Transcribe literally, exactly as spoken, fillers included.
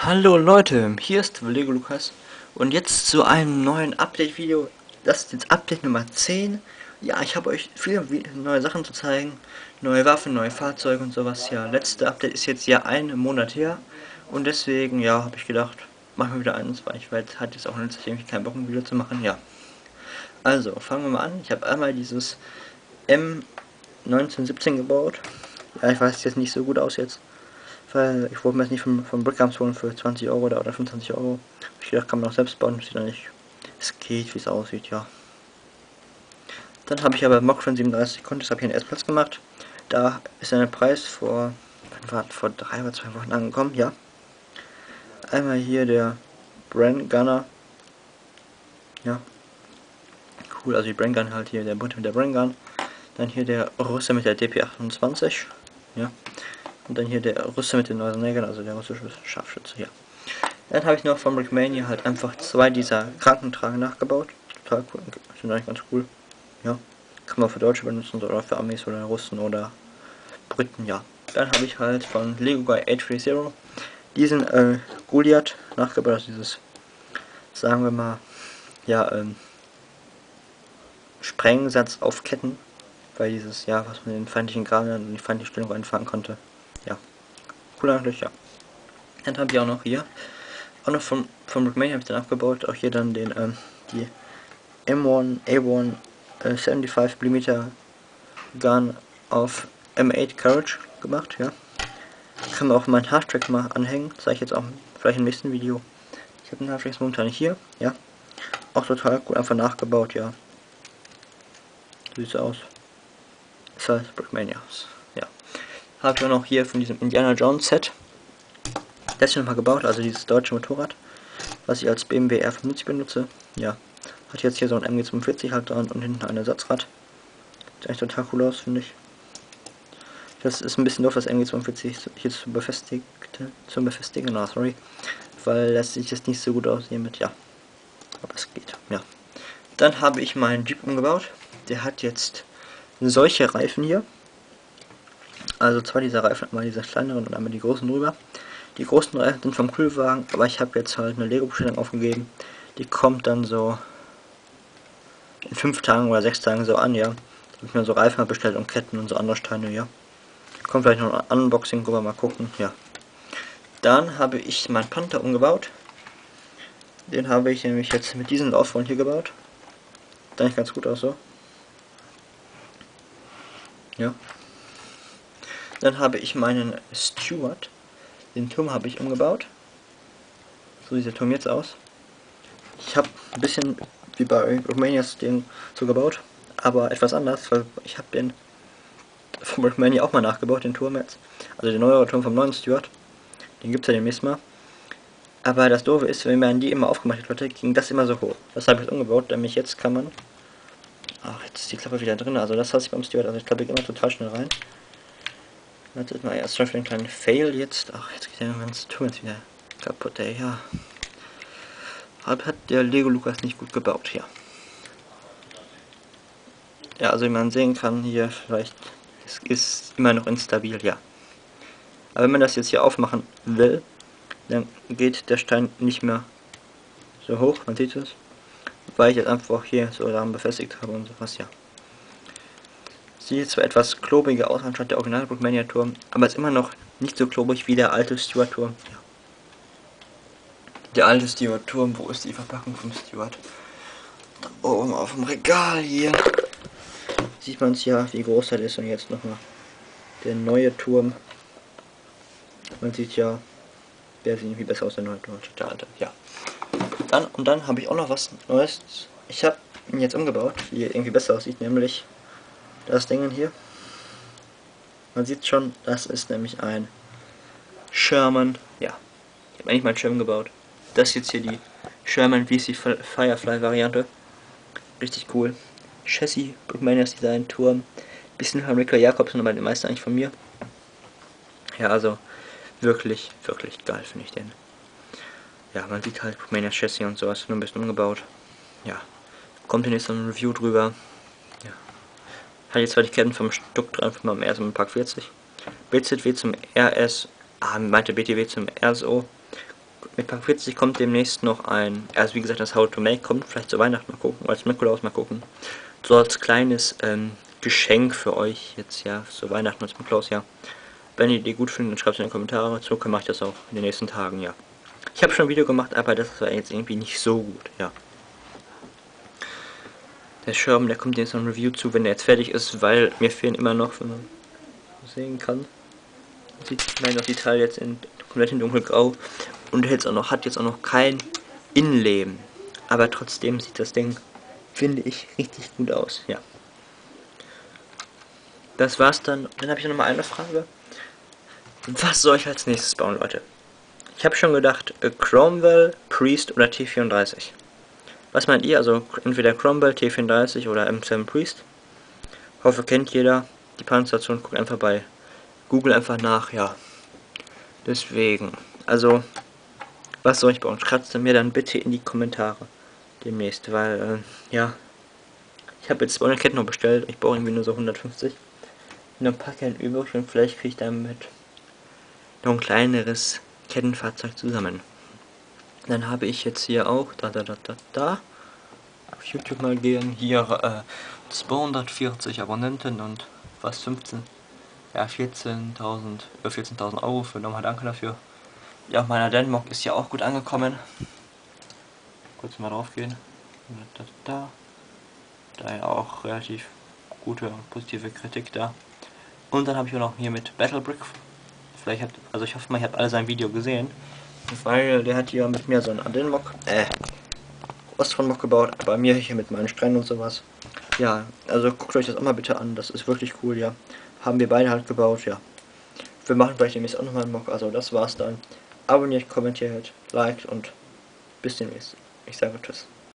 Hallo Leute, hier ist Lego Lukas und jetzt zu einem neuen Update-Video. Das ist jetzt Update Nummer zehn. Ja, ich habe euch viele neue Sachen zu zeigen, neue Waffen, neue Fahrzeuge und sowas. Ja, letzte Update ist jetzt ja einen Monat her und deswegen, ja, habe ich gedacht, machen wir wieder eins, weil ich weiß, hat jetzt auch letztlich irgendwie keinen Bock, ein Video zu machen. Ja, also fangen wir mal an. Ich habe einmal dieses M neunzehnhundertsiebzehn gebaut. Ja, ich weiß, es jetzt nicht so gut aus jetzt. Weil ich wollte mir das nicht von, von Brickams holen für zwanzig Euro oder, oder fünfundzwanzig Euro. Ich dachte, kann man auch selbst bauen, sieht nicht. Es geht, wie es aussieht, ja. Dann habe ich aber Mockfriend siebenunddreißig Contest, habe ich einen Erstplatz gemacht. Da ist der Preis vor, wann war, vor drei oder zwei Wochen angekommen, ja. Einmal hier der Brand Gunner. Ja. Cool, also die Brand Gun halt hier, der Bunte mit der Brand Gun. Dann hier der Rüster mit der D P achtundzwanzig. Ja. Und dann hier der Rüster mit den Neusenägern, also der russische Scharfschütze, ja. Dann habe ich noch von Brickmania halt einfach zwei dieser Krankentragen nachgebaut. Total cool, sind eigentlich ganz cool. Ja, kann man für Deutsche benutzen oder für Amis oder Russen oder Briten, ja. Dann habe ich halt von Lego Guy acht drei null diesen äh, Goliath nachgebaut, also dieses, sagen wir mal, ja, ähm, Sprengsatz auf Ketten, weil dieses, ja, was man den feindlichen Graben und die feindliche Stellung einfangen konnte. Ja, cool eigentlich, ja. Dann habe ich auch noch hier, auch noch vom, vom Brickmania habe ich dann abgebaut, auch hier dann den, ähm, die M eins A eins äh, fünfundsiebzig Millimeter Gun auf M acht Courage gemacht, ja. Kann man auch meinen Halftrack mal anhängen, zeige ich jetzt auch vielleicht im nächsten Video. Ich habe den Halftrack momentan hier, ja. Auch total gut einfach nachgebaut, ja. So sieht's aus. Ist halt Brickmanias, ja. Habe ich auch noch hier von diesem Indiana Jones Set. Das hier nochmal gebaut, also dieses deutsche Motorrad, was ich als B M W R fünfundsiebzig benutze, ja. Hat jetzt hier so ein M G zweiundvierzig halt dran und hinten ein Ersatzrad. Sieht eigentlich total cool aus, finde ich. Das ist ein bisschen doof, das M G zweiundvierzig hier zu befestigen, zum Befestigen, no, sorry. Weil das sieht jetzt nicht so gut aus hiermit, ja. Aber es geht, ja. Dann habe ich meinen Jeep umgebaut. Der hat jetzt solche Reifen hier. Also zwei dieser Reifen, einmal diese kleineren und einmal die großen drüber. Die großen Reifen sind vom Kühlwagen, aber ich habe jetzt halt eine Lego-Bestellung aufgegeben. Die kommt dann so in fünf Tagen oder sechs Tagen so an, ja. Da habe ich mir so Reifen bestellt und Ketten und so andere Steine, ja. Kommt vielleicht noch ein Unboxing, rüber mal gucken, ja. Dann habe ich meinen Panther umgebaut. Den habe ich nämlich jetzt mit diesen Laufrollen hier gebaut. Sieht eigentlich ganz gut aus so. Ja. Dann habe ich meinen Steward. Den Turm habe ich umgebaut. So sieht der Turm jetzt aus. Ich habe ein bisschen wie bei Romanias den so gebaut, aber etwas anders, weil ich habe den vom Romania auch mal nachgebaut, den Turm jetzt. Also den neuere Turm vom neuen Steward. Den gibt es ja demnächst mal. Aber das Doofe ist, wenn man die immer aufgemacht hat, Leute, ging das immer so hoch. Das habe ich jetzt umgebaut, nämlich jetzt kann man... Ach, jetzt ist die Klappe wieder drin, also das hasse ich beim Steward, also die Klappe geht immer total schnell rein. Das ist mal erst schon für einen kleinen Fail jetzt. Ach, jetzt geht der ganze Turm jetzt wieder kaputt, ey, ja. Hat der Lego Lukas nicht gut gebaut, ja. Ja, also wie man sehen kann, hier vielleicht, es ist immer noch instabil, ja. Aber wenn man das jetzt hier aufmachen will, dann geht der Stein nicht mehr so hoch, man sieht es, weil ich jetzt einfach hier so daran befestigt habe und sowas, ja. Sieht zwar etwas klobiger aus anstatt der Original Brickmania Turm, aber ist immer noch nicht so klobig wie der alte Steward Turm, ja. Der alte Steward Turm, wo ist die Verpackung vom Steward? Da oben auf dem Regal hier. Sieht man es ja, wie groß das ist, und jetzt nochmal der neue Turm. Man sieht ja, der sieht irgendwie besser aus, der neue Turm, der alte, ja. Dann, und dann habe ich auch noch was Neues. Ich habe ihn jetzt umgebaut, wie er irgendwie besser aussieht, nämlich das Ding hier. Man sieht schon, das ist nämlich ein Sherman, ja. Ich habe eigentlich meinen Schirm gebaut. Das ist jetzt hier die Sherman V C Firefly Variante. Richtig cool. Chassis, Brickmanias Design, Turm. Bisschen von Ricker Jacobsen, aber die meisten eigentlich von mir. Ja, also wirklich, wirklich geil finde ich den. Ja, man sieht halt Brickmanias Chassis und sowas, nur ein bisschen umgebaut. Ja, kommt hier jetzt so ein Review drüber. Ja. Hat jetzt zwar die Ketten vom Stück dran, vom R S Park vierzig. B Z W zum R S, ah, meinte B T W zum R S O. mit Park vierzig kommt demnächst noch ein, also wie gesagt, das How to Make kommt vielleicht zu Weihnachten mal gucken, oder als Nikolaus mal gucken. So als kleines ähm, Geschenk für euch jetzt, ja, zu Weihnachten als Nikolaus, ja. Wenn ihr die gut findet, dann schreibt es in die Kommentare. So mache ich das auch in den nächsten Tagen, ja. Ich habe schon ein Video gemacht, aber das war jetzt irgendwie nicht so gut, ja. Der Schirm, der kommt jetzt noch ein Review zu, wenn der jetzt fertig ist, weil mir fehlen immer noch, wenn man sehen kann. Sieht man noch die Teile jetzt in komplett in dunkelgrau und jetzt auch noch, hat jetzt auch noch kein Innenleben. Aber trotzdem sieht das Ding, finde ich, richtig gut aus, ja. Das war's dann. Dann habe ich noch mal eine Frage. Was soll ich als nächstes bauen, Leute? Ich habe schon gedacht, äh, Cromwell, Priest oder T vierunddreißig. Was meint ihr? Also entweder Cromwell, T vierunddreißig oder M sieben Priest. Hoffe, kennt jeder. Die Panzerstation, guckt einfach bei Google einfach nach, ja. Deswegen. Also, was soll ich bauen? Schreibt mir dann bitte in die Kommentare demnächst, weil, äh, ja. Ich habe jetzt zweihundert Ketten noch bestellt. Ich brauche irgendwie nur so hundertfünfzig. Noch ein paar Ketten übrig und vielleicht kriege ich damit noch ein kleineres Kettenfahrzeug zusammen. Dann habe ich jetzt hier auch, da, da, da, da, da, auf YouTube mal gehen, hier äh, zweihundertvierzig Abonnenten und fast fünfzehn, ja vierzehntausend, über vierzehntausend Euro für nochmal danke dafür. Ja, meiner Denmark ist ja auch gut angekommen. Kurz mal drauf gehen. Da, da, da, da ja auch relativ gute und positive Kritik da. Und dann habe ich auch noch hier mit Battlebrick. Vielleicht habt, also ich hoffe mal, ihr habt alle sein Video gesehen. Weil der hat hier mit mir so einen Adenmok, äh, Ostfront-Mock gebaut, bei mir hier mit meinen Stränden und sowas. Ja, also guckt euch das auch mal bitte an, das ist wirklich cool, ja. Haben wir beide halt gebaut, ja. Wir machen vielleicht demnächst auch nochmal einen Mock, also das war's dann. Abonniert, kommentiert, liked und bis demnächst. Ich sage tschüss.